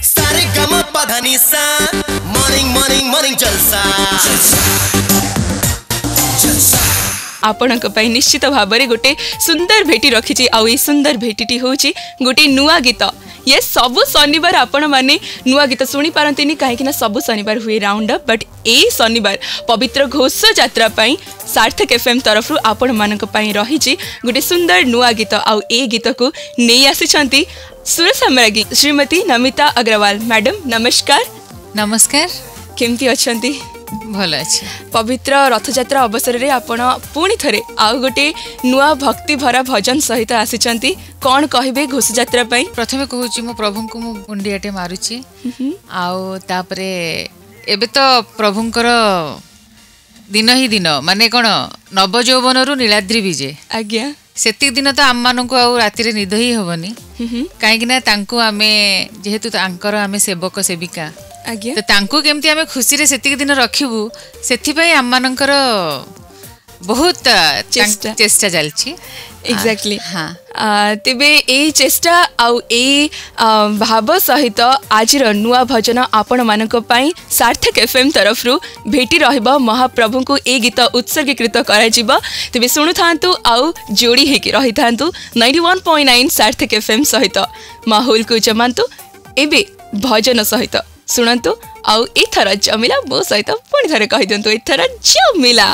सारे गम पधानी सा morning morning morning जलसा जलसा आपणक पई निश्चित भाबरे गोटे सुंदर भेटी रखिछि आउ ए सुंदर भेटीटी होछि गोटे नुआ गीत। ये सबु शनिवार आपण माने नुआ गीत सुनी पारंतिनी काहे सबु शनिवार हुए राउंड अप बट ए शनिवार पवित्र घोष यात्रा पई सार्थक एफएम तरफ आपण मानक पई रहिछि गोटे सुंदर नुआ गीत आउ ए गीत को नै आसीछंती सुर सम्राज्ञी श्रीमती नमिता अग्रवाल। मैडम नमस्कार। नमस्कार। केमती अछंती? भल अच्छे। पवित्र रथयात्रा अवसर रे आपण पुणी थरे आउ गोटे नुआ भक्ति भरा भजन सहित आसीचंती कौन कहिबे घोष यात्रा पई? प्रथमे कहूची मो प्रभु को मु मुंडियाटे मारुची आउ तापरे एबे तो प्रभुंकर दिन ही दिन माने कोन नव यौवन रु नीलाद्री विजे आज्ञा सेति दिन तो आम मानन को आउ राति रे निद ही होबनी काहे कि ना तांको आमे जेहेतु तांकर आमे सेवक सेविका आज्ञा तो तांको केमती आमे खुशी रे सेति दिन रखिबू सेति पई आम मानकर बहुत चेष्टा चलछि। एक्जेक्टली हाँ तेबे ए चेष्टा आउ ए भाव सहित आज नुआ भजन आपण मानक पई सार्थक एफएम तरफ रु भेटी रहइबा महाप्रभु को ए गीत उत्सर्गीकृत करा जिवो। तेबे सुनु थांतु आउ जोड़ी हेकि रहि थांतु 91.9 सार्थक एफएम सहित माहौल को जमांतु एबे भजन सहित सुनंतु आउ एथर जमिला मो सहित पुणी थरे कहि दियंतु एथर जमिला।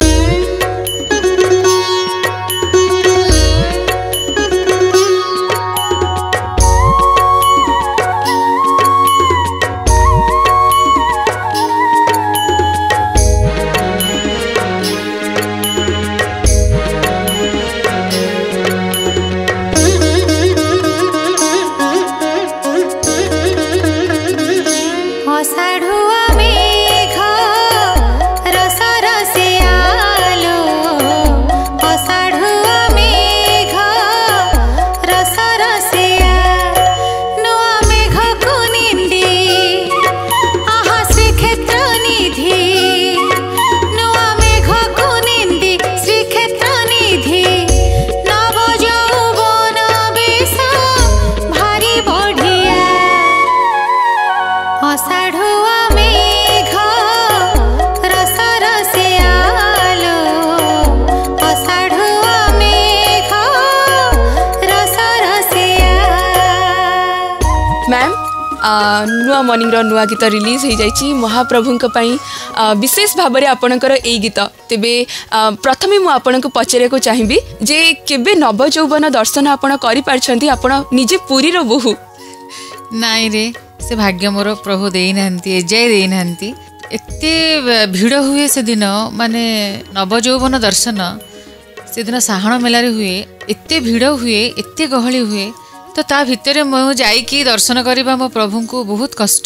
नुआ मॉर्निंग रो नुआ गीत रिलीज हो जाइए महाप्रभु विशेष भाव में आपणकर ए गीत। तेबे प्रथमे मु आपन को पचारे को चाहिबी जे केबे नव यौवन दर्शन आपण करि पारछंती आपण निजे पुरी रो बहु? नाई रे से भाग्य मोर प्रभु देई नहंती एजाय देई नहंती एते भिड़ हुए से दिन माने नव यौवन दर्शन से दिन साहण मेला रे हुए एते भिड़ हुए एते गहली हुए तो ता भितर मु जाइकी दर्शन करबा मो प्रभु को बहुत कष्ट।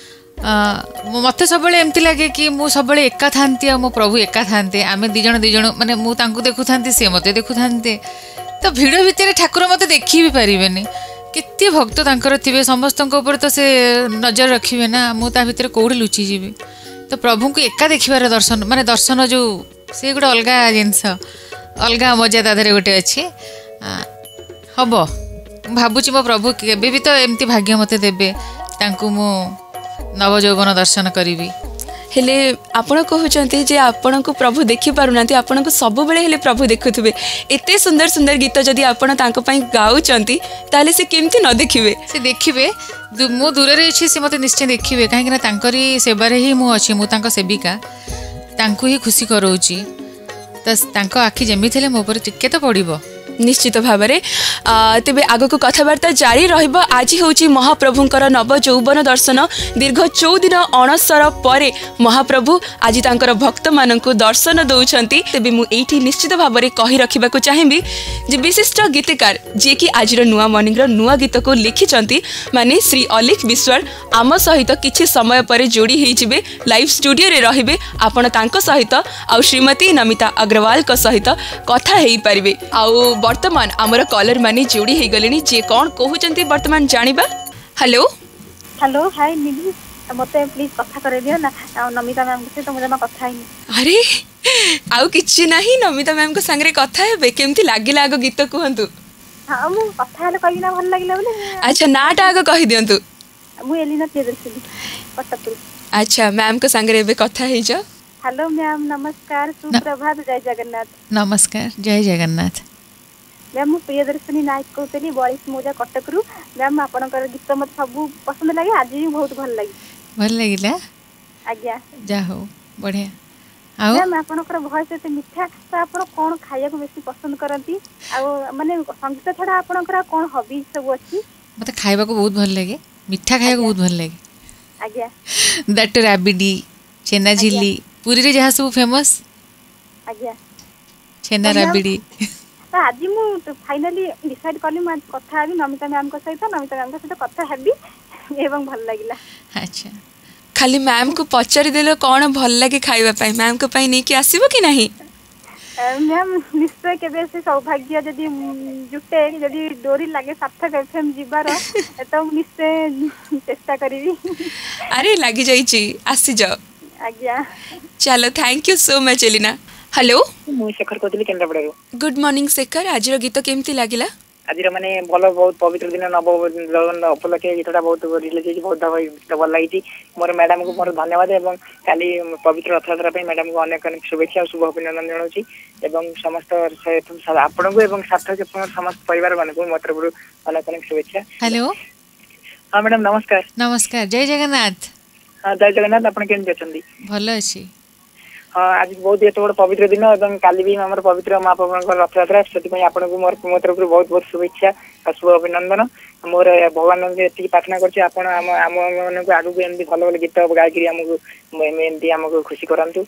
मत सब एमती लगे कि मु सब एका थांती मो प्रभु एका थांते आमे दिजण माने मु तांको देखु थांती से मते देखु थांते तो भिड़ भितर ठाकुर मते देखि भी परिबेनी केते भक्त तांकर थिबे समस्तक ऊपर तो से नजर रखिबे ना मु ता भितर कोडी लुचि जीवी तो प्रभु को एका देखिबार दर्शन माने दर्शन जो से गोटे अलगा जिनस अलगा मजा ताधरे गोटे अच्छे हम भावुची मो प्रभु केबे भी तो एमती भाग्य मते देबे तांको मु नव यौवन दर्शन करी। हेले आपण कहउचंती जे आपण को प्रभु देखि पारुनांती आपण को सब बेले हेले प्रभु देखुथबे एते सुंदर सुंदर गीत जदि आपण तांको पई गाउचंती ताले से केमती न देखिबे? से देखिबे मो दूर रे अछि से मते निश्चय देखिबे काहे कि ना तांकरी सेवा रे ही मु अछि मु तांको सेविका तांको ही खुशी करौची त तांको आखि जेमी थले मो पर टिके तो पड़िबो निश्चित भाव में। तेबे आग को कथबार्ता जारी रहिबा। आज होची महाप्रभुंकर नव यौवन दर्शन दीर्घ 14 दिन अणसर परे महाप्रभु आज तांकर भक्त माननकु दर्शन दउछंती। तेबे मु एठी निश्चित भाव में कहि रखिबा को चाहिबी जे विशिष्ट गीतकार जे कि आज नुआ मॉर्निंग रो नुआ गीत को लिखिचंती माने श्री अलिख विश्वास आम सहित किछि समय परे जोड़ी हेइ जिवे लाइव स्टूडियो रे रहिबे आपण तांको सहित आ श्रीमती नमिता अग्रवाल को सहित कथा हेइ परिबे। आउ वर्तमान आमर कॉलर माने जोड़ी हे गलेनी जे कोन कहउचंती वर्तमान जानिबा। हेलो हेलो हाय निधि मते प्लीज कथा करे दियो ना नमिता मैम से तो मुझे कथा ही। अरे आउ किछि नाही नमिता मैम को संगे कथा हेबे केमती लागिला आगो गीत कहंतु। हां मु कथा हेले कहिना भल लागिला बोले। अच्छा नाटा आगो कहि दियंतु। ମୁଁ ଏଲିନା ପ୍ରିୟଦର୍ଶିନୀ କଟକରୁ। अच्छा मैम को सांगे एबे कथा हे जा। हेलो मैम नमस्कार सुप्रभात जय जगन्नाथ। नमस्कार जय जगन्नाथ। मैम मु प्रियदर्शनी नायक कहते बरिश मौजा कटकरू। मैम आपनकर गीत मत सब पसंद लगे आज भी बहुत भल लगे। भल लगिला आज्ञा जा हो बढ़िया। आउ मैम आपनकर वॉइस एते मिठा तो आपण कोन खाया को बेसी पसंद करंती आ माने संगीत छडा आपनकर कोन हॉबी सब अछि? मते खाइबा को बहुत भल लगे मिठा खाइबा को बहुत भल लगे। आज्ञा दैट राबिडी छेना झिल्ली पुरी रे जहा सब फेमस। आज्ञा छेना राबिडी तो आज मु फाइनली डिसाइड करली म कथा आबी नमिता मैम को सहित कथा हेबी एवं भल लागिला। अच्छा खाली मैम को पचारि देलो कौन भल लगे खाइबा पाई मैम को पाई नहीं कि आसीबो कि नहीं? मैम निश्चय केबे से सौभाग्य जदि जुटे जदि डोरी लागे सार्थक एफएम जीवार तो निश्चय चेष्टा करिवी। अरे लगी जाइची आसी जाओ। आज्ञा चलो thank you so much Elina. Hello मु शेखर कहली केन्द्रापड़ारू। गुड मॉर्निंग शेखर आज गीत केमती लागिला? आज माने भल बहुत पवित्र दिन नव उपलक्षे गीतटा बहुत रिलीज होती बहुत गीत भल लगी मोर मैडम को मोर धन्यवाद एवं काली पवित्र रथयात्रा मैडम को अनेक अनेक शुभेच्छा और शुभ अभिनंदन जनाऊँगी एवं समस्त आपण को एवं सार्थक समस्त परिवार मान को मो तरफ अनेक अनेक शुभेच्छा। हेलो हाँ मैडम नमस्कार। नमस्कार जय जगन्नाथ। हाँ जय जगन्नाथ आपण केमती अच्छी? भल अच्छी। हाँ आज बहुत एत बड़ पवित्र दिन और काली भी आम पवित्र महाप्रभु रथयात्रा से आपको मोर मो तरफ बहुत बहुत शुभेच्छा और शुभ अभिनंदन। मोर भगवान ये प्रार्थना करके आगू एमती भल भल गीत गायक एमती आमको खुशी करातु।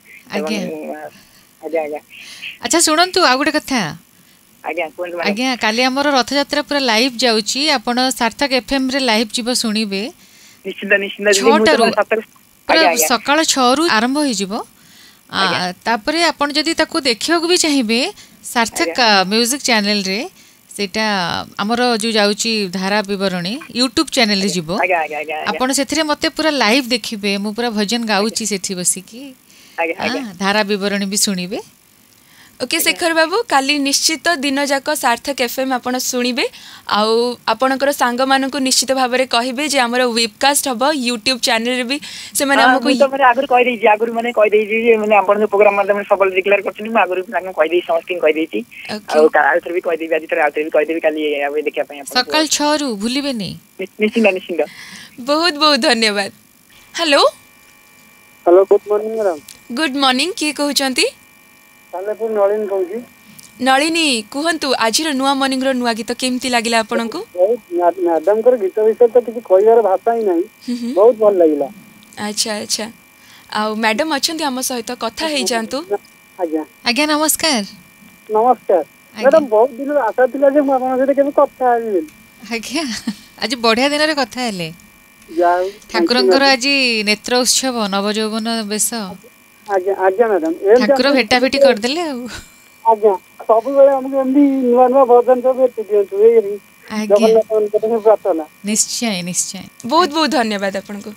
आज्ञा आज्ञा अच्छा शुणु आ गोटे कथा आज्ञा कहतु आज्ञा काली आमर रथयात्रा पूरा लाइव जाउची आपण सार्थक एफएम रे लाइव जीव सुनिबे निश्चित निश्चित पूरा सकाळ 6 रु आरंभ होई जीवो तापरे आपण जदि ताको देखियो भी चाहिए सार्थक म्यूजिक चैनल रे सेटा हमर जो जाउची धारा विवरणी यूट्यूब चैनल रे जीवो आपण सेथिरे मते पूरा लाइव देखिबे मु पूरा भजन गाउची सेठी बसी की धारा विवरणी भी सुनिबे। ओके शेखर बाबू काली निश्चित दिन जाक सार्थक एफएम आपण सुनिबे आउ आपणकर सांग मानकु निश्चित भाव में कहबे जे हमर वेबकास्ट हबो यूट्यूब चैनल रे भी से माने हमको तो माने आगुर कहि देजी आगुर माने कहि देजी जे माने आपण जो प्रोग्राम माध्यम सबल डिक्लेयर करछनी म आगुर ताको कहि देई समस्त कहि देची आ काल भी कहि देबी आज तर आउथर भी कहि देबी काली आबे देखिया पय आपण सकाळ 6 रु भूलिबे नै निश्चित निश्चित बहुत बहुत धन्यवाद। Hello hello good morning madam. Good morning की कहउचंती? सालेपुर नलिन कहूची। नलिनी कहंतु आज नुआ मॉर्निंग रो नुआ गीत केमती लागिला आपनको? बहुत मैडम कर गीत विषय तो किसी कहबार भाषा ही नहीं बहुत भल लागिला। अच्छा अच्छा आ मैडम अछंती हम सहित कथा हे जानतु। आज्ञा आज्ञा नमस्कार। नमस्कार मैडम बहुत दिन आशा थिला जे म आपन सहित केबे कथा आबी। आज्ञा आज बढ़िया दिन रे कथा हेले जाऊ ठाकुरंकर आज नेत्र उत्सव नवजौवन बेस आज्ञा आज्ञा मैडम ठाकुर भेटा भेटी कर देले आज्ञा सब बेले हमके एमदी नुवा नुवा भजन सब भेटी दियंतु एही जगन्नाथ प्रार्थना। निश्चय निश्चय बहुत बहुत धन्यवाद आपनको।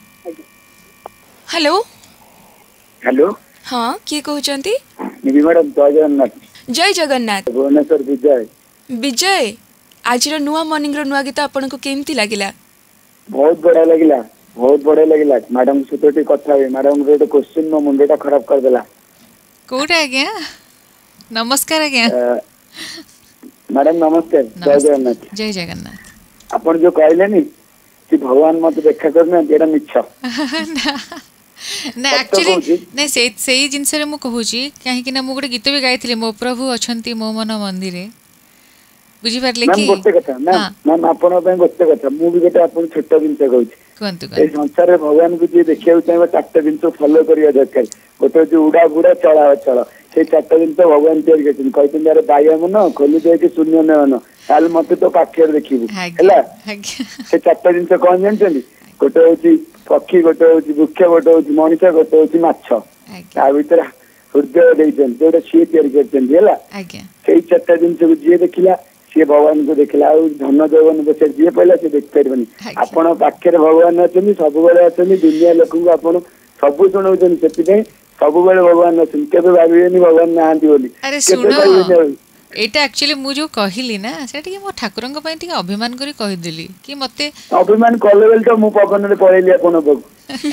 हेलो हेलो हाँ किए कहउचंती? निधि मैडम जय जगन्नाथ। जय जगन्नाथ। भुवनेश्वर विजय विजय आज नुआ मॉर्निंग रो नुआ गीत आपनको केमती लागिला? बहुत बढ़िया लगिला बहुत बढ़िया लगिला मैडम सहित कथा हुए मैडम गोटे क्वेश्चन मो मुंडटा खराब कर देला। कोटा आज्ञा नमस्कार आज्ञा। मैडम नमस्कार जय जगन्नाथ। जय जगन्नाथ। आपण जो कहले नी कि भगवान मत देखा करना एटा मिछ ना एक्चुअली नहीं से जिनस रे मु कहूची काहे कि ना मु गोटे गीत भी गाइथिले मो प्रभु अछंती मो मन मंदिरे बुझी पारले कि गोटे कथा मैम आपण पे गोटे कथा मु भी गोटे आपण छोट जिनस कहूची कोंतु ए संसार रे भगवान को जे देखिया चाहिए चारटा जिनस फॉलो करिया दरकार गोटे जो उड़ा बुड़ा चला चल से चारटा जिनस भगवान तैयार करछन कहते अरे बाया मन खोली दे कि शून्य नयन ताल मते तो पाखर देखिबू हैला से चारटा जिनस कोन जानछन गोटे होची पक्षी गोटे होची वृक्ष गोटे होची मनुष्य गोटे होची माछ ता भीतर हृदय देइछन जोटा सी तैयार करछन हैला से चारटा जिनस को जे देखिला सी भगवान को देखला धन जौवन बसे जी पहला से देख पारबनी आपण पाखे भगवान अच्छे सब बेले अच्छे दुनिया लोक को आप सब शुणाऊँ से सब बेले भगवान अच्छे केवे भावे भगवान नहांती बोली एटा एक्चुअली मु जो कहली ना से टिके मो ठाकुरंग पई टिके अभिमान करी कहि देली कि मते अभिमान कले बेल तो मु पवन रे पळेली आपण बग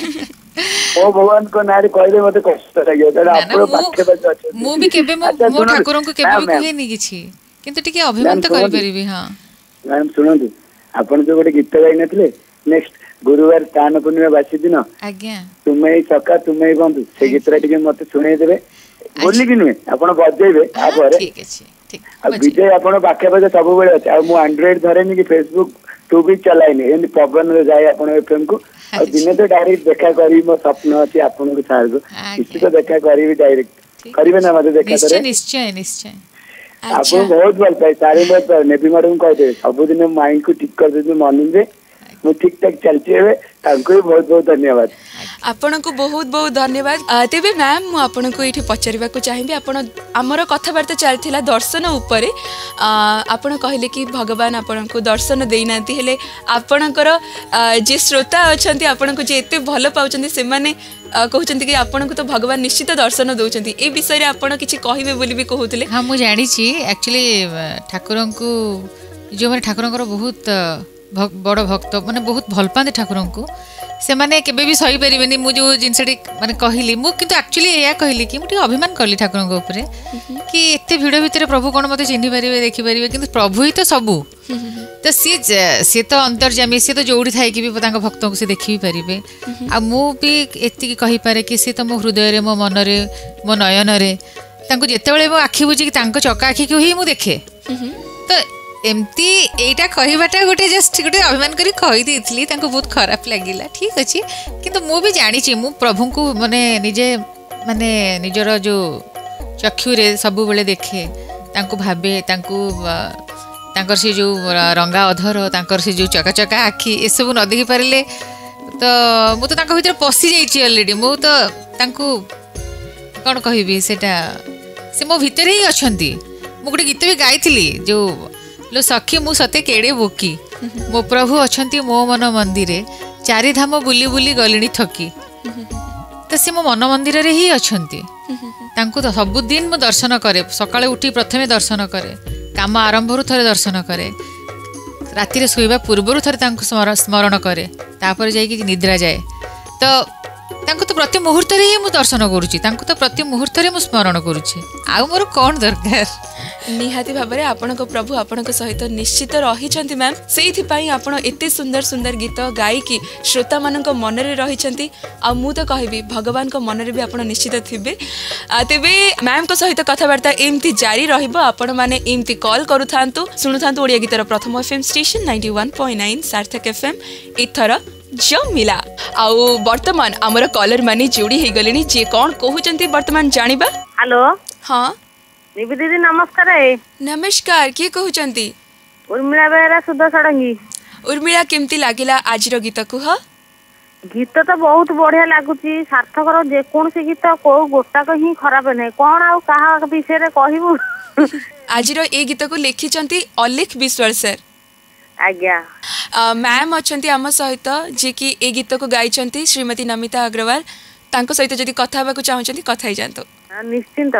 ओ भगवान को नारी कहले मते कष्ट लागियो त आपण पाखे बज अछि मु भी केबे मो ठाकुरंग को केबे भी कहनी किछि किंतु टिके अभिमान तो करि परिबी। हां मैम सुनंतु आपण जो गोटे गीत गाई नथिले नेक्स्ट गुरुवार स्नान पूर्णिमा बासी दिन आज्ञा तुम्हें ही सका तुम्हें ही बंधु से गीतरा टिके मते सुनाई देबे बोली कि नुहे आपण बजेबे आ परे ठीक अछि ठीक आ विजय आपण पाखे बजे सब बेले अछि आ मु एंड्रॉइड धरेनी कि फेसबुक तू भी चलाइनी एंड पवन रे जाय आपण एफएम को आ दिने तो डायरेक्ट देखा करी मो स्वप्न अछि आपण को सार को किसी तो देखा करी डायरेक्ट करिवे ना मते देखा करे निश्चय निश्चय आपण बहुत भल पाए सारे बहुत नेबी मैडम कह दे सब दिन माइंड को ठीक कर दे मॉर्निंग रे मु ठीक ठाक चलती है तांको बहुत बहुत धन्यवाद। आपण को बहुत बहुत धन्यवाद। तेबे मैम मु आपण को एठी पचारिबा को चाहिबी आपण हमर कथावार्ता चलथिला दर्शन उपरे आपण कहले कि भगवान आपण को दर्शन देई नांती हेले आपणकर जे श्रोता अछंती आपण को जे एते भलो पाउचंती से माने कहउचंती कि आपण को तो भगवान निश्चित दर्शन दउचंती ए विषय रे आपण किछि कहिबे बोली भी कहउतले। हां मु जानि छी एक्चुअली ठाकुरन को जो माने ठाकुरन बहुत बड़ भक्त माने बहुत भल पाते ठाकुर को से माने केबे भी सही परिबेनी मु जो जिनसटी माने कहली मु किंतु एक्चुअली एया कहली कि मुठी अभिमान करली ठाकुर को ऊपर कि एते भिड़ भितर प्रभु कोन मते चिन्हि परिबे देखि परिबे किंतु प्रभु ही तो सबु तो सी तो अंतर्जामी सी तो जोड़ी थाई कि भी तांको भक्तों को से देखि परिबे आ मु भी एति कहि पारे कि सी तो मो हृदय रे मो मन रे मो नयन रे तांको जेते बेले मो आखि बुझी कि तांको चका आखि को ही मु देखे तो एमती एटा कहबाटा गोटे जस्ट गोटे अभिमान करी कहि देइथली तांको बहुत खराब लागिला ठीक अछि किंतु मु भी जानि छी मु प्रभु को माने निजे माने निजर जो चक्षु रे सब बेले देखे तांको भाबे तांको तांकर से जो रंगा अधर तांकर से जो चका चका आखि ए सब न देखि पारिले तो मु तो तांको भीतर पसी जाई छी ऑलरेडी मु तो तांको कोन कहिबी सेटा से मो भीतर ही अछंती मु गोटे गीत भी गाइथिली जो लो सखी मु सते केड़े बोकी मो प्रभु अछंती मो मन मंदिरे चारि धाम बुली बुली गलिनी थकी तो से मो मन मंदिर रे ही अछंती तांको तो सब दिन मु दर्शन करे सकाळे उठी प्रथमे दर्शन करे काम आरंभ रु थरे दर्शन करे राति रे सोइबा पूर्व थरे तांको स्मरण करे तापर जाई कि निद्रा जाए तो तांको तो प्रति मुहूर्त रे ही मु दर्शन करूची तांको तो प्रति मुहूर्त रे मु स्मरण करूची आ मोर कोन दरकार निहाती भाबरे आपणको प्रभु आपणको सहित निश्चित रहिछंती मैम सेइथि पई आपण एते सुंदर सुंदर गीत गाई कि श्रोता मानक मन रे रहिछंती आ मु तो कहबी भगवान को मन रे भी आपण निश्चित थिबे तेबे मैम को सहित कथावार्ता एमती जारी रहिबो आपण माने एमती कॉल करूथांतु सुनुथांतु ओडिया गीतर प्रथम एफएम स्टेशन 91.9 सार्थक एफएम इथर जमिला आउ वर्तमान हमर कॉलर माने जोड़ी हे गलेनी जे कोन कहउचंती वर्तमान जानिबा। हेलो हां निबी दीदी नमस्कार। नमस्कार किए कहउचंती? उर्मिला बेरा सुध सडंगी। उर्मिला केमती लागिला आज रो गीत कुह? गीत तो बहुत बढ़िया लागुची सार्थकर जे कोन से गीत को गोटा को ही खराब नै कोन आ कहा विषय रे कहबू आज रो ए गीत को लिखिचंती अलेख विश्वाल सर। आज्ञा मैम अछंती आम सहित जे कि ए गीत को गाइचंती श्रीमती नमिता अग्रवाल तांको सहित जदी कथा हेबा को चाहउचंती कथा ही जानतो। निश्चिंत।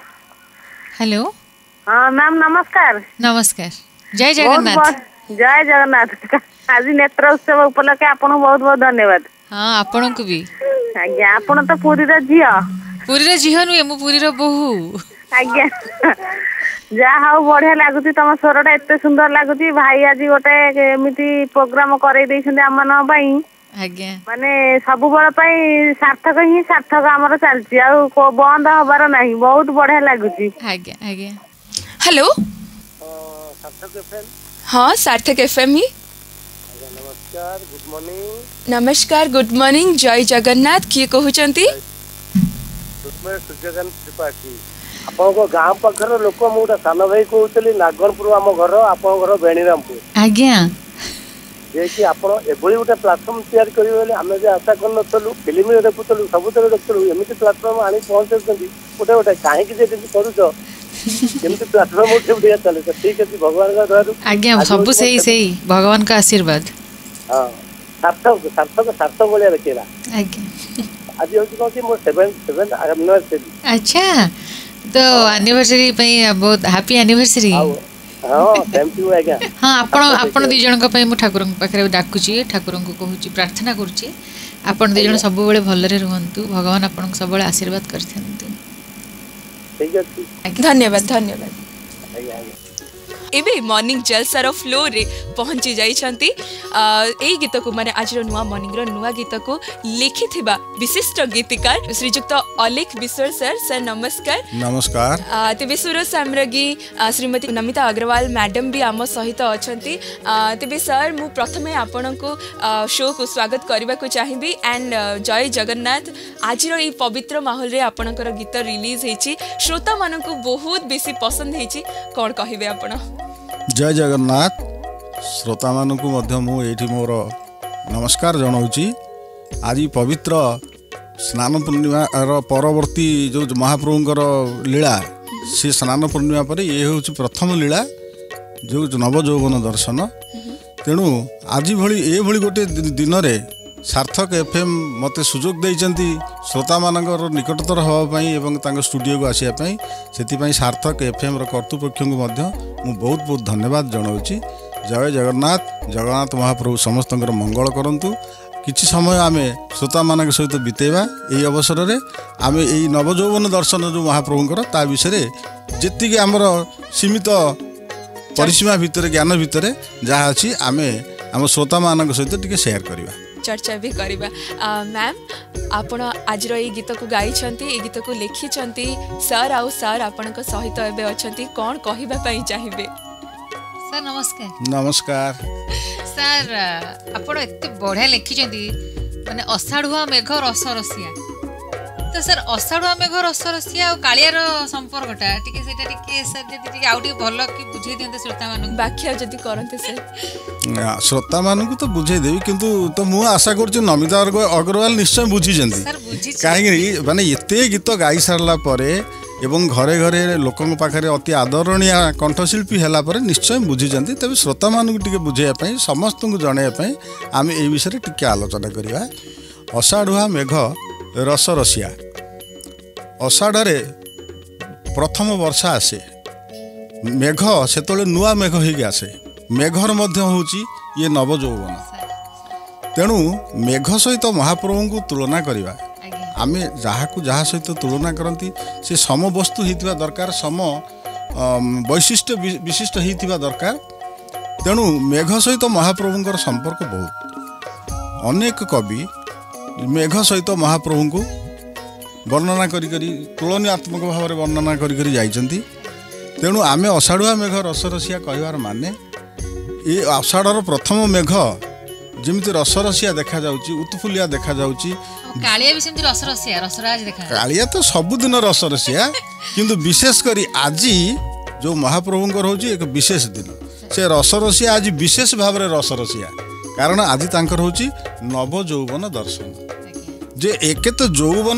हेलो हां मैम नमस्कार। नमस्कार जय जगन्नाथ। जय जगन्नाथ। आज नेत्र उत्सव उपलक्षे आपन बहुत बहुत धन्यवाद। हां आपन को भी। आज्ञा आपन तो पूरी रे झियो। पूरी रे झियो नु मु पूरी रे बहु। आज्ञा जा हाउ बढ़िया लागुची तम स्वरटा एते सुंदर लागुची भाई आज गोटे एमिति प्रोग्राम करे दैछन्ते हमन पई। आज्ञा माने सब बळ पई सार्थक ही सार्थक हमर चलची आ को बंद हबार नाही बहुत बढ़िया लागुची। आज्ञा आज्ञा हेलो सार्थक एफएम। हां सार्थक एफएम ही। नमस्कार गुड मॉर्निंग। नमस्कार गुड मॉर्निंग जय जगन्नाथ किए कहउचंती? सुजगन त्रिपाठी आपको गाँव पाखर लोक मुझे सान भाई कहते नागरपुर आम घर आप घर बेणीरामपुर। आज्ञा जे कि आप गोटे प्लाटफर्म तैयार करेंगे आम भी आशा करूँ फिल्म देखुलु सब देखुलु एमती प्लाटफर्म आनी पहुँचे गोटे गोटे कहीं करुच प्लाटफर्म उठे चले ठीक अच्छे भगवान का द्वारा। आज्ञा सब सही भगवान का आशीर्वाद। हाँ सार्थक सार्थक सार्थक भाया देखा। आज्ञा आज हूँ कौन मोर 7th एनिवर्सरी। अच्छा तो एनिवर्सरी बहुत हैप्पी एनिवर्सरी। हाँ थैंक यू आज्ञा। हाँ आपण दी जन को ठाकुर पाखे डाकुची ठाकुर को कहूँ प्रार्थना करुच्ची आपण दी जन सब भलरे रुहंतु भगवान आपन सब आशीर्वाद करथंतु। ठीक है धन्यवाद धन्यवाद। एबे मॉर्निंग जलसार फ्लोर रे पहुंची जाइछंती एई गीत को माने आज नुआ मॉर्निंग रो नुआ गीत को लिखिथिबा विशिष्ट गीतिकार श्रीजुक्त अलेख विश्वाल सर। सर नमस्कार। नमस्कार। तेबे सुर साम्राज्ञी श्रीमती नमिता अग्रवाल मैडम भी आम सहित अछंती। तेबे सर मु प्रथमे आपन को शो को स्वागत करबा को चाहिबी एंड जय जगन्नाथ। आज रो ई पवित्र माहौल रे आपनकर गीत रिलीज हेची श्रोता मानन को बहुत बेसी पसंद हेची कोन कहिबे आपण? जय जगन्नाथ। श्रोता मानू मोर नमस्कार जनाऊँगी। आज पवित्र स्नान पूर्णिमा परवर्ती जो महाप्रभुंकर लीला से स्नान पूर्णिमा पर ये हूँ प्रथम लीला जो नव यौवन दर्शन। तेणु आज ये गोटे दिन में सार्थक एफएम मते सुजोग देइचंती श्रोता मानकर निकटतर होवाई एवं स्टूडियो को आसापी से सार्थक एफएम कर्तृपक्ष को बहुत बहुत धन्यवाद जनाऊँगी। जय जगन्नाथ। जगन्नाथ महाप्रभु समस्त मंगल करंतु। किछि समय आम श्रोता मान सहित बितेवा यही अवसर में आम यही नवयौवन दर्शन जो महाप्रभुंर ता विषय जी आमर सीमित परिसीमा भितर ज्ञान भितर जहाँ अच्छी आम आम श्रोता मान सहित टिके शेयर करवा चर्चा भी करवा। मैम आपण आज ये गीत को गाई ये गीत को लिखी सर आउ सर आपण सहित एबे अछंती कौन कहबा पई चाहिबे? सर नमस्कार। नमस्कार सर आपण एते बढ़िया लिखी माने अषाढ़ुआ मेघ रस रसिया। तो सर अषाढ़ुआ मेघ रस रसिया और कालियार संपर्कटा टिके सेटा टिके सर जति टिके आउ टिके भलो कि बुझे दियंते श्रोता मानन व्याख्या जति करंते सर। श्रोता मानन तो बुझे देवी किंतु तो मु आशा करछि नमिता अग्रवाल निश्चय बुझी जंती। सर बुझी काहे माने एते गीत गाई सारला परे एवं घरे घरे लोकन पाखरे अति आदरणीय कंठशिल्पी हैला परे निश्चय बुझी जंती। तबे श्रोता मानन टिके बुझेया पई समस्त को जणाया पई आमे एई विषय टिके आलोचना करिवा। अषाढ़ुआ मेघ रस रसिया। अषाढ़े प्रथम वर्षा आसे मेघ से नुआ मेघ हो आसे मेघर मध्य होची ये नव यौवन। तेणु मेघ सहित महाप्रभु को तुलना करवा आम जहाँ जहाँ सहित तुलना करती से सम वस्तु होता दरकार सम वैशिष्ट विशिष्ट होता दरकार। तेणु मेघ सहित महाप्रभुंर संपर्क बहुत। अनेक कवि मेघ सहित महाप्रभु को वर्णना करी तुलनात्मक भाव में वर्णना करी जाइछंती। तेणु आमे अषाढ़ुआ मेघ रस रसिया कहवार माने ये अषाढ़र प्रथम मेघ जमिति रस रसिया देखा जाउची उत्फुलिया देखा जाउची। कालिया भी सेमति रस रसिया रसराज देखा। कालिया तो सबुदिन रस रसिया किंतु विशेष करी आज जो महाप्रभुंकर होची एक विशेष दिन से रस रसिया आज विशेष भाव में रस रसिया कारण आज तांकर होची नव यौवन दर्शन। जे एके तो यौवन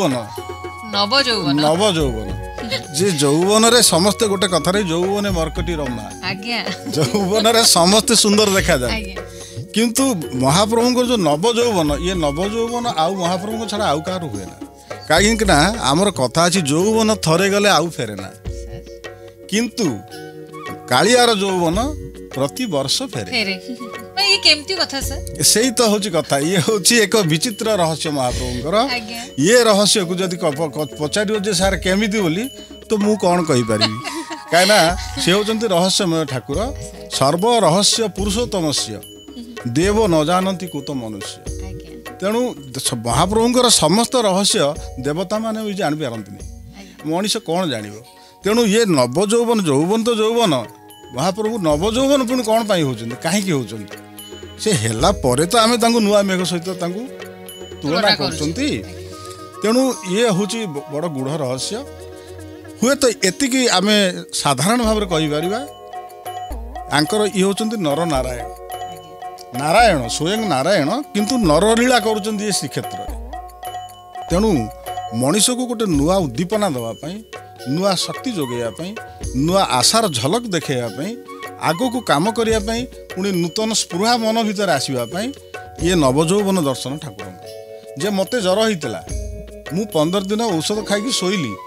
नव यौवन जे यौवन रे समस्त गोटे कथा रे यौवन मरकटी रम्मा आज्ञा यौवन रे समस्त सुंदर देखा जाए किंतु महाप्रभु को जो नव यौवन ये नव यौवन आउ महाप्रभु को छाड़ा आउ कार हुए ना कहीं ना आमर कथा अच्छी यौवन थरे गले आउ फेरे ना किंतु कालियार यौवन प्रति वर्ष फेरे। ये केमती कथा सर सही तो हूँ कथा ये हूँ एक विचित्र रहस्य महाप्रभुंर। ये रहस्य को जदि पचार जे सार केमिति बोली तो मु कौन कहीपरि कहीं सी हूँ रहस्यमय ठाकुर सर्व रहस्य पुरुषोत्तमस्य देव न जानती कुत मनुष्य। तेणु महाप्रभुंर समस्त रहस्य देवता माने भी जान पारती नहीं मनीष कौन जान। तेणु ये नव यौवन यौवन तो यौवन महाप्रभु नव यौवन पुणी कौन पाई होचंती काहेकि होचंती से हेला परे तो आमे तांको नुआ मेघ सहित तांको तुलना करचंती। तेणु ये होची बड़ गुढ़ रहस्य हुए तो एतिकी आमे साधारण भाव में कहि परिबा आंकर ये होचंती नर नारायण नारायण स्वयं नारायण किंतु नरलीला करुचंती ये श्रीक्षेत्र। तेणु मनीष को गोटे नुआ उद्दीपना देवाई नुआ शक्ति जोगेवाई नुआ आशार झलक देखेवाई आगो को काम करने पुणी नूतन स्पृहा मन भीतर आसवाई ये नव यौवन दर्शन ठाकुर जे मते जर होता मु 15 दिन औषध खाई शोली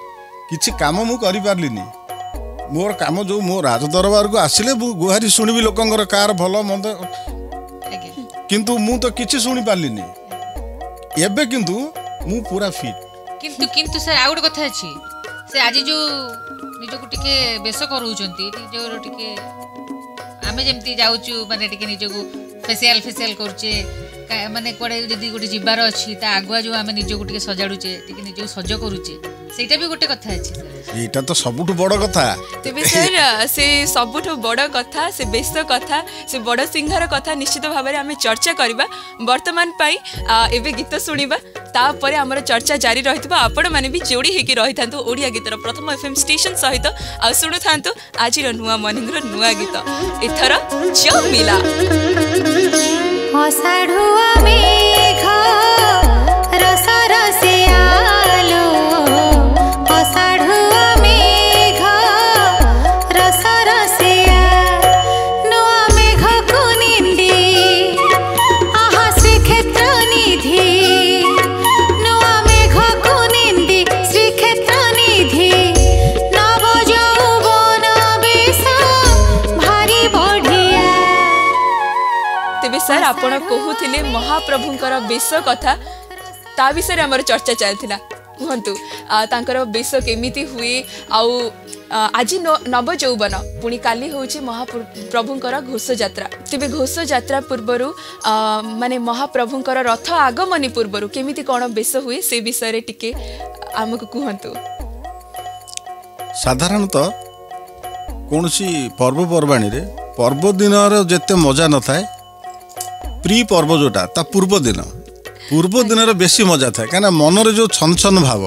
କିଛି କାମ ମୁଁ କରିପାରିଲିନି। ମୋର କାମ ଯେଉଁ ମୋ ରାଜଦରବାରକୁ ଆସିଲେ ମୁଁ ଗୁହାରି ଶୁଣିବି ଲୋକଙ୍କର କାହାର ଭଲ ମନ୍ଦ, କିନ୍ତୁ ମୁଁ ତ କିଛି ଶୁଣିପାରିଲିନି। ଏବେ କିନ୍ତୁ ମୁଁ ପୁରା ଫିଟ୍। କିନ୍ତୁ କିନ୍ତୁ ସାର୍ ଆଉ ଗୋଟେ କଥା ଅଛି, ସେ ଆଜି ଯେଉଁ ନିଜକୁ ଟିକେ ବେଶ କରାଉଛନ୍ତି, ନିଜର ଟିକେ ଆମେ ଯେମିତି ଯାଉଛୁ ମାନେ ଟିକେ ନିଜକୁ ଫେସିଆଲ କରୁଛେ, ମାନେ କୁଆଡ଼େ ଯଦି ଗୋଟେ ଯିବାର ଅଛି ତା ଆଗୁଆ ଯେଉଁ ଆମେ ନିଜକୁ ଟିକେ ସଜାଡ଼ୁଛେ, ଟିକେ ନିଜକୁ ସଜ କରୁଛେ, ସେଇଟା ବି ଗୋଟେ କଥା ଅଛି। এইটা তো সবুঠু বড় কথা। তেবে স্যার সে সবুঠু বড় কথা, সে বেশ কথা, সে বড় সিংহার কথা নিশ্চিত ভাবে আমি চর্চা করিবা। বর্তমান পাই এবে গীত শুনিবা, তাপরে আমার চর্চা জারি রহিথিবা। আপন মানে বি যোড়ি হেকি রহিথান্তু ওড়িয়া গীতর প্রথম এফএম স্টেশন সহিত আ শুনুথান্তু আজির নুয়া মর্নিংর নুয়া গীত। এথর জমিলা অষাঢ়ুয়া মেঘ রস রসে আলো, অষাঢ়ুয়া মেঘ রস রসে নুয়া মেঘ কুনিন্দি আহা শ্রীক্ষেত্র নিধি, নুয়া মেঘ কুনিন্দি শ্রীক্ষেত্র নিধি, নব যৌবন বেশ ভারি বঢ়িয়া। তেবে স্যার আপন কহুଥିଲେ মহাপ্রভুঙ্কর বেশ কথা, তা বিষয়ে আমার চর্চা চালিলা। কুহতু তাঁর বেশ কেমিতি হুয়ে, আজি নব যৌবন, পুଣି কালি হচ্ছে মহাপ্রভুঙ্কর ঘোষযাত্রা। তেবে ঘোষযাত্রা পূর্বরু মানে মহাপ্রভুঙ্কর রথ আগমনী পূর্বরু কেমিতি কোণ বেশ হুয়ে সে বিষয়ে টিকে আমাকে কুহতু। সাধারণতঃ কৌশি পর্বপর্বাণী পর্ব দিনর যেতে মজা নথায়, প্রি পর্ব যেটা তা পূর্ব দিনের বেশি মজা থাকে। কেন মনের যে ছন ভাব,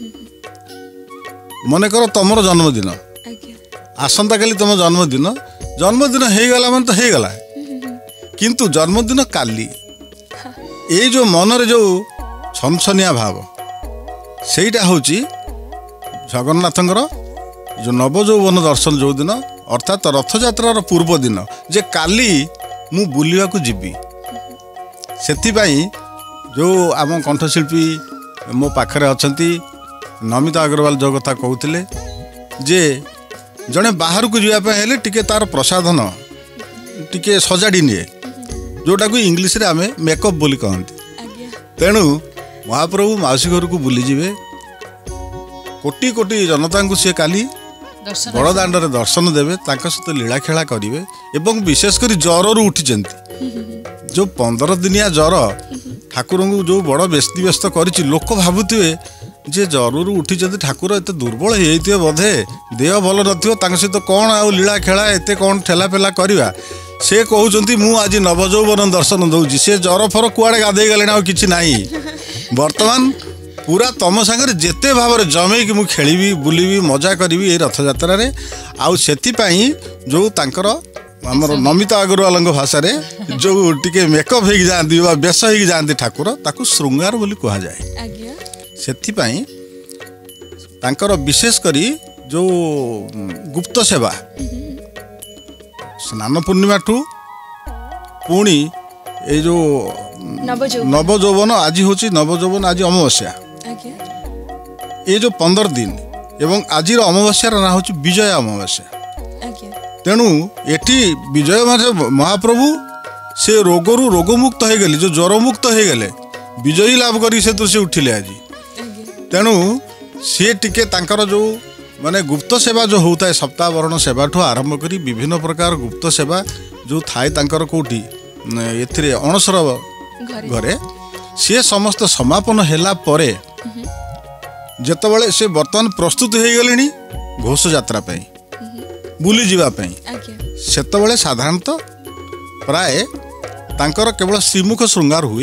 মনে কর তোমার জন্মদিন, আসন্তাকালি তোমার জন্মদিন হয়ে গলা মানে তো হয়ে গলা, কিন্তু জন্মদিন কালি, এই যে মনের যে ছনছনিয়া ভাব, সেইটা হচ্ছে জগন্নাথঙ্কর যে নবযৌবন দর্শন যেদিন, অর্থাৎ রথযাত্রার পূর্ব দিন, যে কালি মু বুলিবাকু ଯିବି। ସେଥିପାଇଁ ଯେଉଁ ଆମ କଣ୍ଠଶିଳ୍ପୀ ମୋ ପାଖରେ ଅଛନ୍ତି ନମିତା ଅଗ୍ରୱାଲ ଯେଉଁ କଥା କହୁଥିଲେ, ଯେ ଜଣେ ବାହାରକୁ ଯିବା ପାଇଁ ହେଲେ ଟିକେ ତାର ପ୍ରସାଧନ ଟିକେ ସଜାଡ଼ି ନିଏ, ଯେଉଁଟାକୁ ଇଂଲିଶରେ ଆମେ ମେକଅପ୍ ବୋଲି କହନ୍ତି। ତେଣୁ ମହାପ୍ରଭୁ ମାଉସୀ ଘରକୁ ବୁଲିଯିବେ, କୋଟି କୋଟି ଜନତାଙ୍କୁ ସିଏ କାଲି ବଡ଼ଦାଣ୍ଡରେ ଦର୍ଶନ ଦେବେ, ତାଙ୍କ ସହିତ ଲୀଳାଖେଳା କରିବେ। ଏବଂ ବିଶେଷ କରି ଜ୍ୱରରୁ ଉଠିଛନ୍ତି, ଯେଉଁ 15 ଦିନିଆ ଜ୍ୱର ଠାକୁରଙ୍କୁ ଯେଉଁ ବଡ଼ ବ୍ୟସ୍ତ କରିଛି, ଲୋକ ଭାବୁଥିବେ ଯେ ଜ୍ୱରରୁ ଉଠିଛନ୍ତି ଠାକୁର ଏତେ ଦୁର୍ବଳ ହେଇଯାଇଥିବେ, ବୋଧେ ଦେହ ଭଲ ନଥିବ, ତାଙ୍କ ସହିତ କ'ଣ ଆଉ ଲୀଳାଖେଳା ଏତେ କ'ଣ ଠେଲାପେଲା କରିବା। ସେ କହୁଛନ୍ତି ମୁଁ ଆଜି ନବଯୌବନ ଦର୍ଶନ ଦେଉଛି। ସେ ଜ୍ୱର ଫର କୁଆଡ଼େ ଗାଧେଇ ଗଲେଣି, ଆଉ କିଛି ନାହିଁ। ବର୍ତ୍ତମାନ ପୁରା ତମ ସାଙ୍ଗରେ ଯେତେ ଭାବରେ ଜମେଇକି ମୁଁ ଖେଳିବି, ବୁଲିବି, ମଜା କରିବି ଏଇ ରଥଯାତ୍ରାରେ। ଆଉ ସେଥିପାଇଁ ଯେଉଁ ତାଙ୍କର ଆମର ନମିତା ଅଗ୍ରୱାଲଙ୍କ ଭାଷାରେ ଯେଉଁ ଟିକେ ମେକଅପ୍ ହେଇକି ଯାଆନ୍ତି ବା ବେଶ ହେଇକି ଯାଆନ୍ତି ଠାକୁର, ତାକୁ ଶୃଙ୍ଗାର ବୋଲି କୁହାଯାଏ। ସେଥିପାଇଁ ତାଙ୍କର ବିଶେଷ କରି ଯେଉଁ ଗୁପ୍ତ ସେବା ସ୍ନାନ ପୂର୍ଣ୍ଣିମାଠୁ ପୁଣି ଏଇ ଯେଉଁ ନବଯୌବନ, ଆଜି ହେଉଛି ନବଯୌବନ, ଆଜି ଅମାବାସ୍ୟା, ଏ ଯେଉଁ 15 ଦିନ ଏବଂ ଆଜିର ଅମାବାସ୍ୟାର ନାଁ ହେଉଛି ବିଜୟ ଅମାବାସ୍ୟା। ତେଣୁ ଏଠି ବିଜୟ ମାନେ ମହାପ୍ରଭୁ ସେ ରୋଗରୁ ରୋଗମୁକ୍ତ ହେଇଗଲେ, ଯେଉଁ ଜ୍ୱରମୁକ୍ତ ହେଇଗଲେ, ବିଜୟୀ ଲାଭ କରିକି ସେଥିରୁ ସେ ଉଠିଲେ ଆଜି। ତେଣୁ ସିଏ ଟିକେ ତାଙ୍କର ଯେଉଁ ମାନେ ଗୁପ୍ତ ସେବା ଯେଉଁ ହେଉଥାଏ, ସପ୍ତାହବରଣ ସେବାଠୁ ଆରମ୍ଭ କରି ବିଭିନ୍ନ ପ୍ରକାର ଗୁପ୍ତ ସେବା ଯେଉଁ ଥାଏ ତାଙ୍କର କେଉଁଠି ଏଥିରେ ଅଣସର ଘରେ, ସିଏ ସମସ୍ତ ସମାପନ ହେଲା ପରେ ଯେତେବେଳେ ସେ ବର୍ତ୍ତମାନ ପ୍ରସ୍ତୁତ ହେଇଗଲେଣି ଘୋଷଯାତ୍ରା ପାଇଁ, ବୁଲିଯିବା ପାଇଁ, ସେତେବେଳେ ସାଧାରଣତଃ ପ୍ରାୟ ତାଙ୍କର କେବଳ ଶ୍ରୀମୁଖ ଶୃଙ୍ଗାର ହୁଏ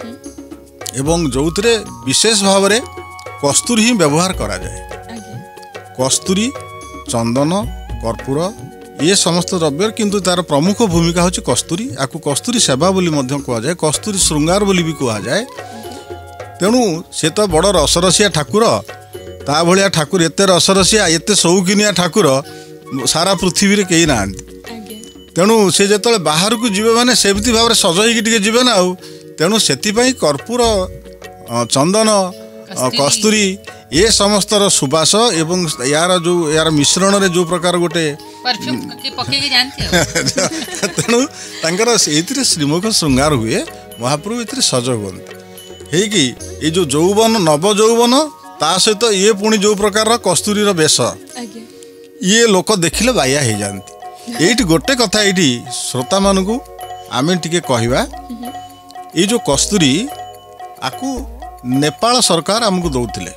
ଏବଂ ଯେଉଁଥିରେ ବିଶେଷ ଭାବରେ କସ୍ତୁରୀ ହିଁ ବ୍ୟବହାର କରାଯାଏ। କସ୍ତୁରୀ, ଚନ୍ଦନ, କର୍ପୂର, ଏ ସମସ୍ତ ଦ୍ରବ୍ୟ, କିନ୍ତୁ ତାର ପ୍ରମୁଖ ଭୂମିକା ହେଉଛି କସ୍ତୁରୀ। ଆକୁ କସ୍ତୁରୀ ସେବା ବୋଲି ମଧ୍ୟ କୁହାଯାଏ, କସ୍ତୁରୀ ଶୃଙ୍ଗାର ବୋଲି ବି କୁହାଯାଏ। ତେଣୁ ସେ ତ ବଡ଼ ରସରସିଆ ଠାକୁର, ତା ଭଳିଆ ଠାକୁର, ଏତେ ରସରସିଆ, ଏତେ ସୌକିନିଆ ଠାକୁର ସାରା ପୃଥିବୀରେ କେହି ନାହାନ୍ତି। ତେଣୁ ସେ ଯେତେବେଳେ ବାହାରକୁ ଯିବେ ମାନେ ସେମିତି ଭାବରେ ସଜ ହେଇକି ଟିକେ ଯିବେ ନା ଆଉ। ତେଣୁ ସେଥିପାଇଁ କର୍ପୂର, ଚନ୍ଦନ, କସ୍ତୁରୀ ए समस्तर सुबास एवं यार मिश्रण रे जो प्रकार गोटे परफ्यूम के पके के जानते हो तेणु तांकर एथिरे श्रीमुख श्रृंगार हुए महाप्रभु एथिरे सज हुअन्ति हेकि ये जो जौवन नव जौवन ता सहित ये पुणी जो प्रकार कस्तूरीर बेश ये लोक देखिले बाया हो जाती ये गोटे कथा ये श्रोता मानू आम टे कहवा ये जो कस्तूरी आकु नेपाल सरकार आमको दौले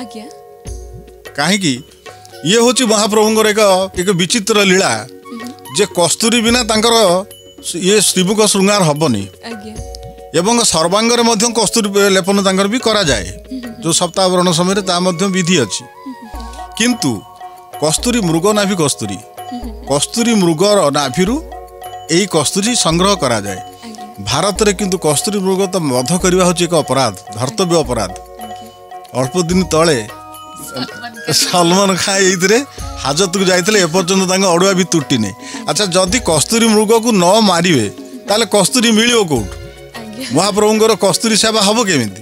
कहीं ये हूँ महाप्रभुंर एक विचित्र लीला जे कस्तूरी बिना तांकर ये श्रीमुख श्रृंगार हबनी एवं सर्वांगरे मध्य कस्तूरी लेपन तांकर भी करा जाए जो सप्ताहवरण समय ता मध्य विधि अच्छी किंतु कस्तूरी मृग नाभि कस्तूरी मृगर नाभिरू यही कस्तूरी संग्रह करा जाए भारत रे किंतु कस्तूरी मृग तो मध करवा हूँ एक अपराध धर्तव्य अपराध अल्प दिन तले सलमान खान ये हाजत को जाते एपर्यंत अड़ुआ भी तुटी नहीं अच्छा जदि कस्तूरी मृग को न मारे ताले कस्तूरी मिल कौट महाप्रभुंर कस्तूरी सेवा हम केमी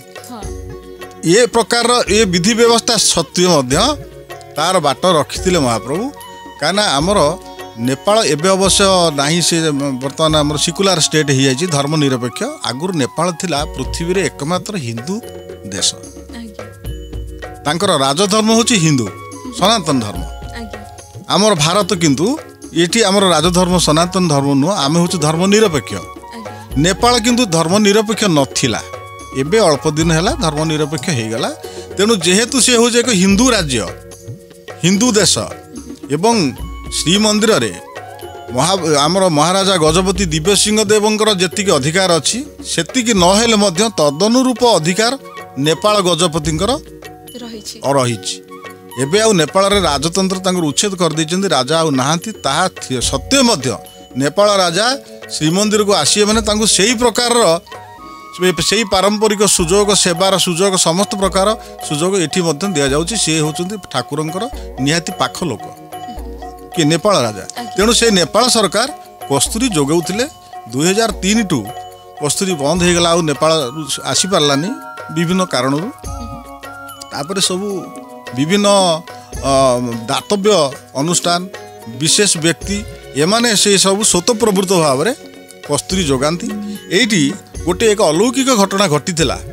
ये प्रकार ये विधि व्यवस्था सत्वे तार बाट रखी महाप्रभु कहीं आमर नेपाल एवं अवश्य नहीं से बर्तमान आम सिकुलार स्टेट हो जाए धर्मनिरपेक्ष आगुरी नेपाल थिला पृथ्वी रे एकमात्र हिंदू देश तांकर राजधर्म होची हिंदू सनातन धर्म आमर भारत किंतु ये आमर राजधर्म सनातन धर्म नुह आम हूँ धर्मनिरपेक्ष नेपाल किंतु धर्मनिरपेक्ष नथिला एबे अल्प दिन है धर्मनिरपेक्ष हो गला तेणु जेहेतु से हूँ एक हिंदू राज्य हिंदू देश एवं श्रीमंदिर रे आमर महाराजा गजपति दिव्य सिंह देवंकर जेतिक अधिकार अच्छी सेतिक नहेले मध्य तदनुरूप अधिकार नेपाल गजपतिंकर रही एबे आ नेपाल रे राजतंत्र तांकर उच्छेद कर दैछन्ति राजा आ नाहांती ताहा सत्य मध्य नेपाल राजा श्रीमंदिर को आसीए माने तांको सेही प्रकार से पारंपरिक सुजोग सेवार सुजोग समस्त प्रकार सुजोग एठी मध्य दिया जाउछि से होचन्ति ठाकुरंकर निहाती पाख लोक कि नेपाल राजा तेणु से नेपाल सरकार कस्तूरी जोगाउथिले 2003 टू कस्तूरी बंद हो गला नेपाल आसी पारलानी विभिन्न कारणरू तापर सबू विभिन्न दातव्य अनुष्ठान विशेष व्यक्ति एमाने से सब स्वतःप्रवृत्त भाव में कस्तूरी जोगाती एठी गोटे एक अलौकिक घटना घटी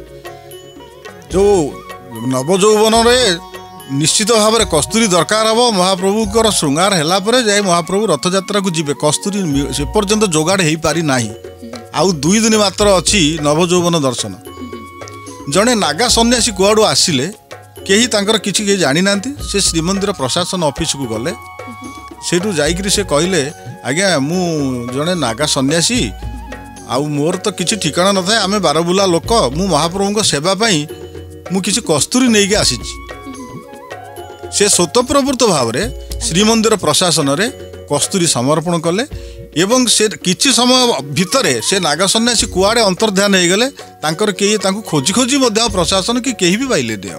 जो नवजौवन निश्चित भाव में कस्तूरी दरकार हम महाप्रभुकर श्रृंगार है जाए महाप्रभु रथयात्रा को जीवे कस्तूरी से पर्यंत जोगाड़ हो पारि ना आउ 2 दिन मात्र अच्छी नवजौवन दर्शन जड़े नागा सन्यासी कुआड़ू आसिले कहीं तांकर किसी के जानी ना से श्रीमंदिर प्रशासन ऑफिस को गले सेठू जाइकरी से कहले आज्ञा मु जड़े नागा सन्यासी आउ मोर तो किसी ठिकाना न था आम बारबुला लोक मु महाप्रभु सेवा मु किसी कस्तूरी नहीं के आसी से स्वतःप्रवृत्त भाव में श्रीमंदिर प्रशासन रे कस्तूरी समर्पण कले एवं से किछि समय भितर से नागा सन्यासी कुआड़े अंतर्ध्यान हो गले तांकर केही तांको खोजी खोजी मध्य प्रशासन की केही भी पाइले दे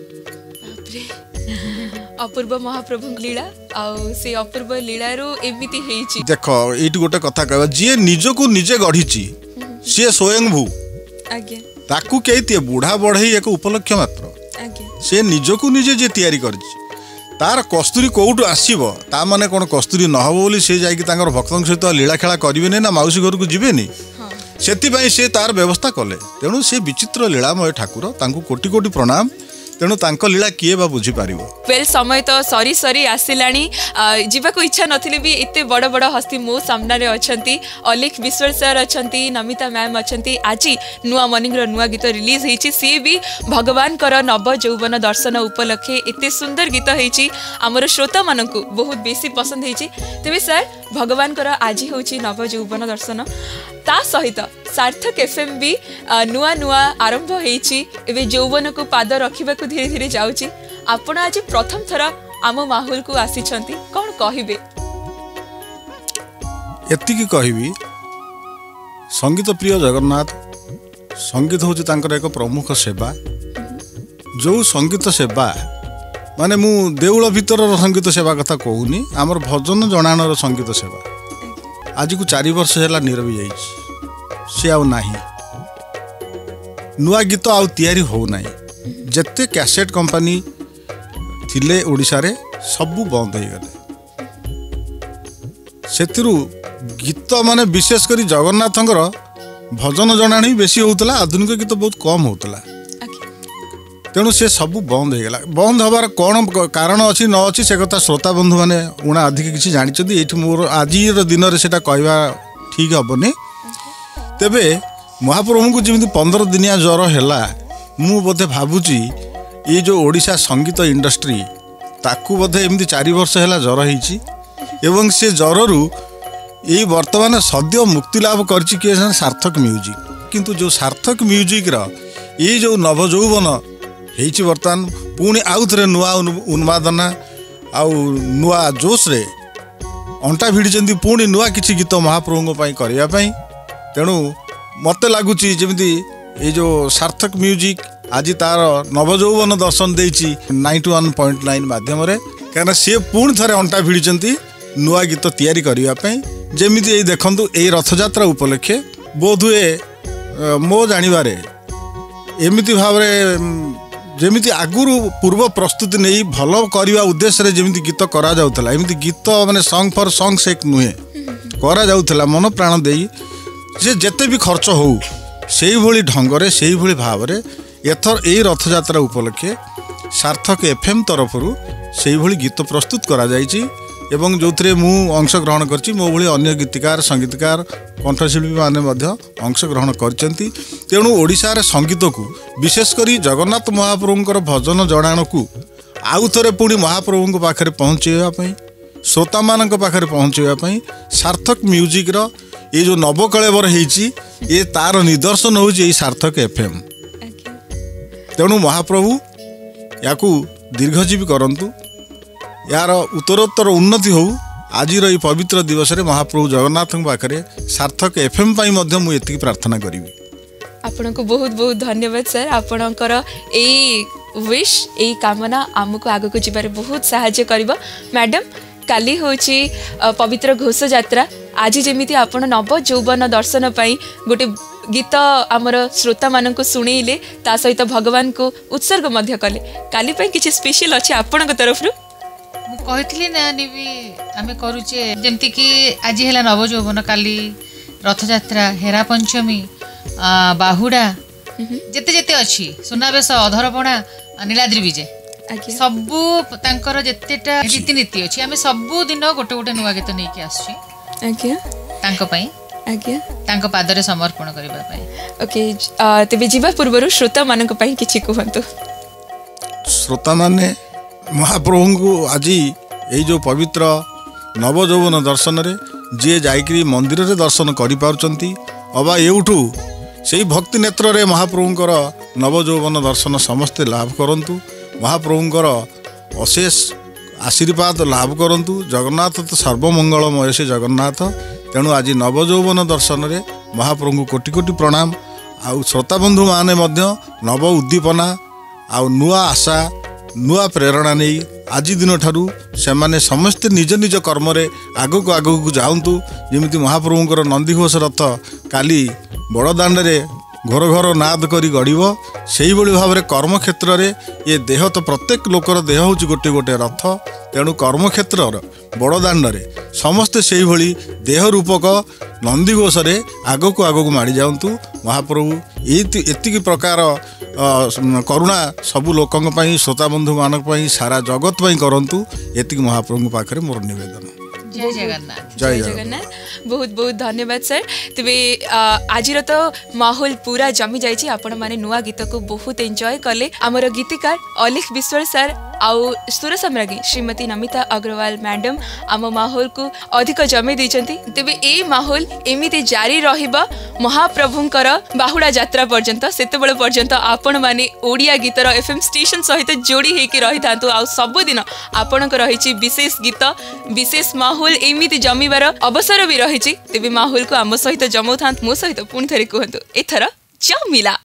अपूर्व महाप्रभु लीला आउ से अपूर्व लीला रो एमिति हेछि देखो एटी गोटे कथा कहबा जे निजको निजे गढ़ीची से स्वयंभू आज्ञा ताकू केही बुढ़ा बढ़ई एक उपलक्ष्य मात्र आज्ञा से निजको निजे जे तैयारी करछि तार कस्तूरी कौटू आसब ता माने कौन कस्तूरी नहब बोली से जाइए भक्तों सहित लीला खेला करें ना माउसी घर को जीवेनि से तार व्यवस्था कले तेणु से विचित्र लीलामय ठाकुर तांको कोटि कोटि प्रणाम तेणु तांको लीला किए बा बुझी पारिबो वेल समय तो सरी सरी आसिलानी जीवा को इच्छा नथिले भी एते बड़ बड़ हस्ती मो सामना रे अछंती अलेख विश्वास सर अछंती नमिता मैम अछंती आज नुआ मॉर्निंग रो नुआ गीत रिलीज हेची से भी भगवान कर नव यौवन दर्शन उपलक्षे एते सुंदर गीत हेची हमर श्रोता मानकु बहुत बेसी पसंद हेची तेबे सर भगवान कर आज होची नव यौवन दर्शन ता सहित सार्थक एफएम भी नुआ नुआ आरंभ हेची एबे यौवन को पाद रखिबा को धीरे धीरे जाउची आपण आज प्रथम थर आम माहौल को आसी छंती कौन कहिबे एतिकी कहिबी संगीत प्रिय जगन्नाथ संगीत होची तांकर एक प्रमुख सेवा जो संगीत सेवा माने मु देउळ भितर संगीत सेवा कथा कहूनी आमर भजन जणाणर संगीत सेवा आज को 4 वर्ष हैला निरवि जाइछि से आउ नाही नुआ गीत आउ तैयारी हो नाही जत्ते कैसेट कंपनी थिले ओडिशा रे सबू बंद हो गले सेतिरु गीत माने विशेष करी जगन्नाथंकर भजन जनाणी बेसी होउतला आधुनिक गीत बहुत कम होउतला तेणु से सब बंद हो गला बंद हबार कौन कारण अच्छी न अच्छी से कथा श्रोता बंधु मैंने उणा अधिक किसी जानते ये मोर आज दिन में से कहवा ठीक हेनी तेबे महाप्रभु को जमी 15 दिनिया ज्वर है मु बोधे भावुची ये जो ओडिशा संगीत इंडस्ट्री ताकू बोधे एमती 4 वर्ष है ज्वर हो से ज्वर ये वर्तमान सद्य मुक्ति लाभ कर सार्थक म्यूजिक किंतु जो सार्थक म्यूजिक ये जो नवजौवन होती बर्तमान पुणी आउ थे नुआ उन्मादना आउ नुआ जोश रे अंटा भिड़ी पुणी नुआ किसी गीत महाप्रभु करने तेणु मत लगुच जमी ये जो सार्थक म्यूजिक आज तार नवजौवन दर्शन देती 91.9 माध्यम कहीं सी पुणी थे अंटा भिड़ी नुआ गीत तैयारी करने जमी ये देखु ये रथयात्रा उपलक्षे बोधुए मो जानवे एमती भाव जमिति आगुरु पूर्व प्रस्तुति नहीं भल करने उद्देश्य जमी गीत करा जाउथला एमती गीत माने सॉन्ग फॉर सॉन्ग सेक नुहे करा जाउथला मन प्राण देई जे जेते भी खर्च हो सेही भली ढंगरे सेही भली भावरे एथर ए रथयात्रा उपलक्षे सार्थक एफएम तरफरु सेही भली गीत प्रस्तुत करा जाइछि एवं जो मु अंशग्रहण करछि मो भली अन्य गीतकार संगीतकार कंठशिल्पी माने मध्य अंशग्रहण करछंती तेणु ओडिशार संगीत को विशेषकर जगन्नाथ महाप्रभुंकर भजन जड़ाण को आउ थे पुणी महाप्रभु पाखे पहुँचापी श्रोता मान पाखे पहुँचापी सार्थक म्यूजिक ये जो नवकलेवर ये तार निदर्शन हूँ सार्थक एफएम तेणु महाप्रभु या दीर्घजीवी करंतु यार उत्तरोत्तर उन्नति हो आज पवित्र दिवस रे महाप्रभु जगन्नाथ पाखे सार्थक एफएम मुझे प्रार्थना करी आपण को बहुत बहुत धन्यवाद सर आपणकर ए विश ए कामना आमको आगक जीवार बहुत साहाय्य करिबो मैडम काली होची पवित्र घोष यात्रा आज जमीती आपण नव यौवन दर्शन पाई गोटे गीत आमर श्रोता मान को शुणेले ता सहित भगवान को उत्सर्ग मध्य कले काली पाई किछि स्पेशल अछि आपण तरफ रु कहती ना भी आम करुचे जमती कि आज है नव यौवन काली रथयात्रा हेरा पंचमी बाहुड़ा जेते जेते अच्छी सुनावेश अधरपणा नीलाद्री विजे सबू तांकर जेतेटा रीतिनीति अच्छी आम सबू दिन गोटे गोटे नुआ गीत नहीं कि आज्ञा पादरे समर्पण करने ओके तेबे जीवा पूर्व श्रोता मान किछि कहंतु श्रोता माने महाप्रभु को आज ये जो पवित्र नवजौवन दर्शन रे जे जाइकरी मंदिर रे दर्शन करि पारुचंती अबा एउठू से भक्ति नेत्र रे महाप्रभुंकर नवजौवन दर्शन समस्ते लाभ करंतु महाप्रभुंकर अशेष आशीर्वाद लाभ करंतु जगन्नाथ तो सर्वमंगलमय से जगन्नाथ तेणु आज नवजौवन दर्शन रे महाप्रभु कोटि कोटि प्रणाम आउ श्रोता बंधु माने मध्य नव उद्दीपना आउ नुआ आशा नुआ प्रेरणा नहीं आज दिन ठारू से माने समस्ते निज निज कर्म रे आगक आगक जाऊँ जमी महाप्रभुंकर नंदीघोष रथ काली बड़दाण्ड रे घर घर नाद करी गड़ब से भाव में कर्म क्षेत्र रे ये देह तो प्रत्येक लोकर देह हूँ गोटे गोटे रथ तेणु कर्म क्षेत्र बड़दाण्ड रे समस्ते से देह रूपक नंदीघोष रे आगक आगक माड़ी जाऊँ महाप्रभु एति प्रकार करुणा सबू लोकों श्रोता बंधु मानक सारा जगत करंतु एति महाप्रभु पाखे मोर निवेदन जय जगन्नाथ जय जगन्नाथ बहुत बहुत धन्यवाद सर तेबे आज तो माहौल पूरा जमी जाइए आपण माने नुआ गीत को बहुत एंजॉय कले आमर गीतिकार अलिख विश्वास सर आउ सुर सम्राज्ञी श्रीमती नमिता अग्रवाल मैडम आम माहौल को अधिक जमी देइचंती तेबे ए माहौल एमिति जारी रहिबा महाप्रभुंकर बाहुड़ा यात्रा पर्यंत सेतेबेले पर्यंत आपण माने ओडिया गीतर एफएम स्टेशन सहित जोड़ी हेकि रहि थांतु आ सब दिन आपणक रहिछि विशेष गीत विशेष माहौल एमिति जमीबार अवसर भी रहिछि तेबे माहौल को आम सहित जमौ थांत मो सहित पुणी थरे कहंतु एथरा जमिला।